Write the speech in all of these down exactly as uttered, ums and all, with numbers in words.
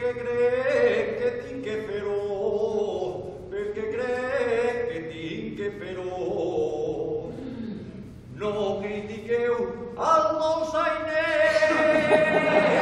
Perché crec que tinc que fer-ho, perquè crec que tinc que fer-ho. No critiqueu el dolçainer.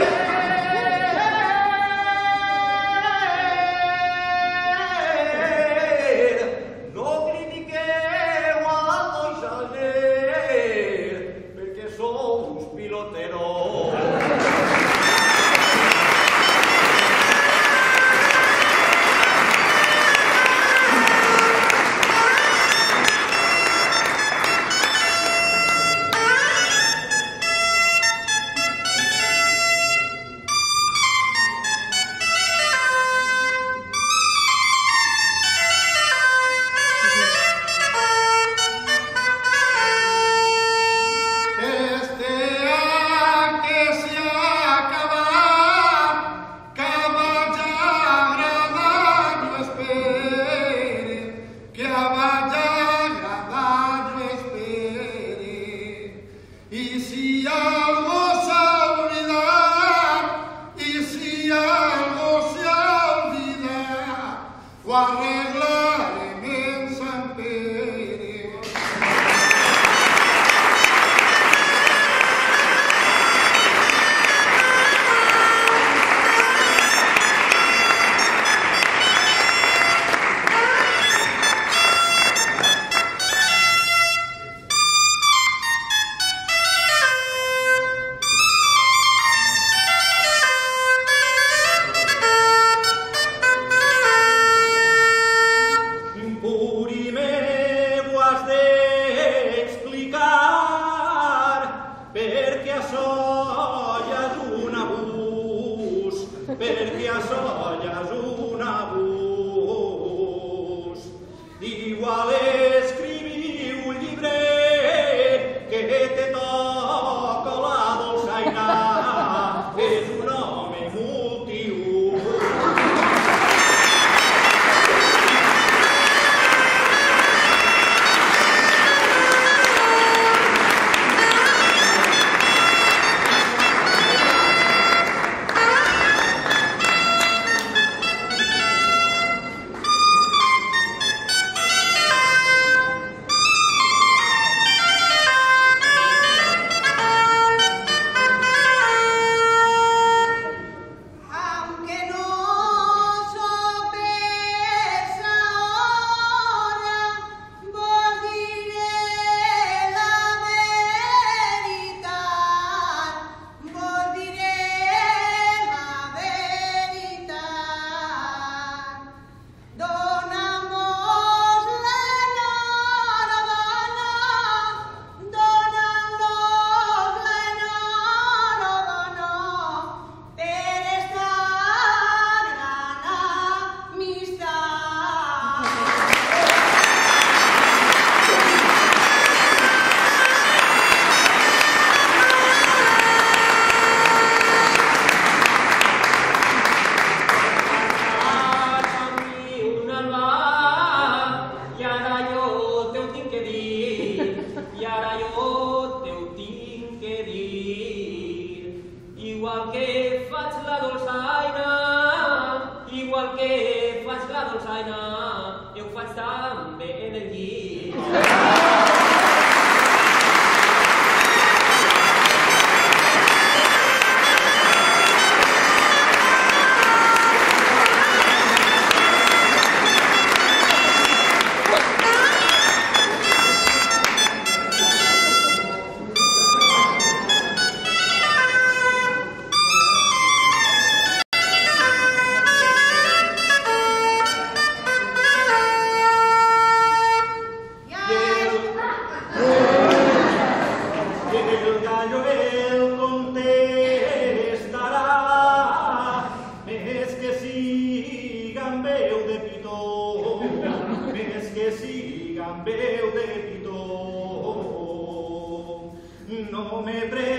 No me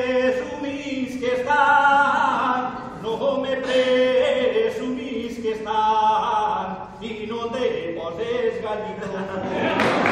presumís que están, no me presumís que están, y no te poses gallito.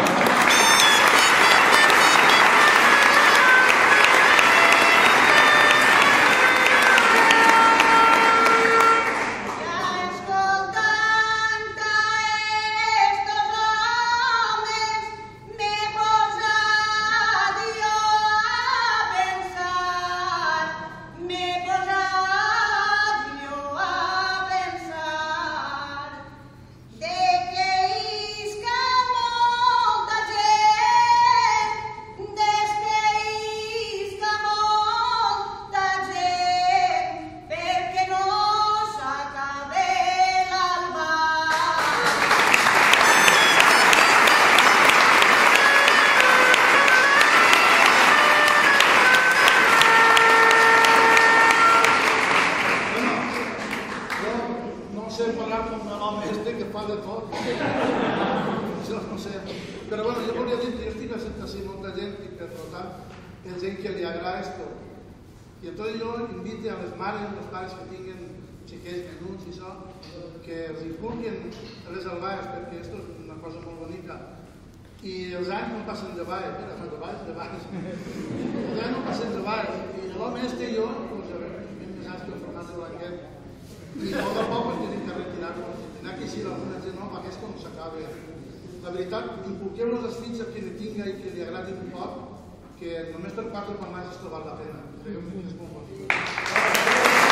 sé parlar com l'home este que fa de tot. Això no sé. Però bueno, jo volia dir que jo estic sent així molta gent i per tant hi ha gent que li agrada esto. I entonces jo invito a les mares, els pares que tinguin xiquets menuts i això, que els inculquen les albaes, perquè esto és una cosa molt bonica. I els anys no passen de baix, mira, de baix, de baix. Els anys no passen de baix. I l'home este i jo, doncs, a veure, hem pensat que el Fernando Blanquet, i poc a poc ens hem de retirar-nos. N'hi ha que si alguna gent no, perquè és com s'acaba. La veritat, inculqueu-los els fills a qui li tinga i que li agradi un poc, que només per quatre per més has trobat la pena. Creu que és molt bonic.